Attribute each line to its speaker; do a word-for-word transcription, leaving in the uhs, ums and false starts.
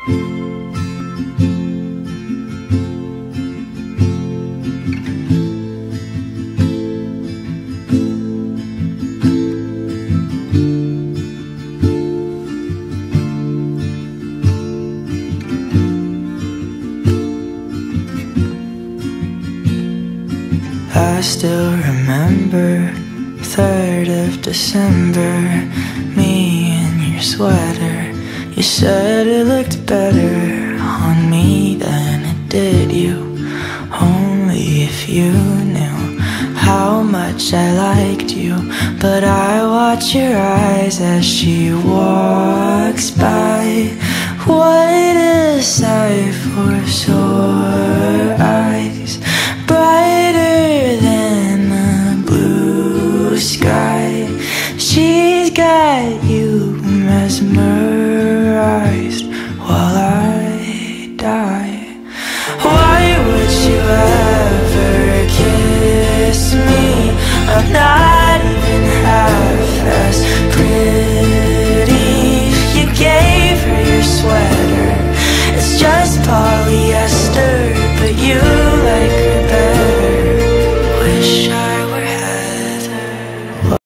Speaker 1: I still remember third of December, me in your sweater. You said it looked better on me than it did you. Only if you knew how much I liked you. But I watch your eyes as she walks by. What a sight for sore eyes, brighter than the blue sky. She's got you mesmerized while I die. Why would you ever kiss me? I'm not even half as pretty. You gave her your sweater, it's just polyester, but you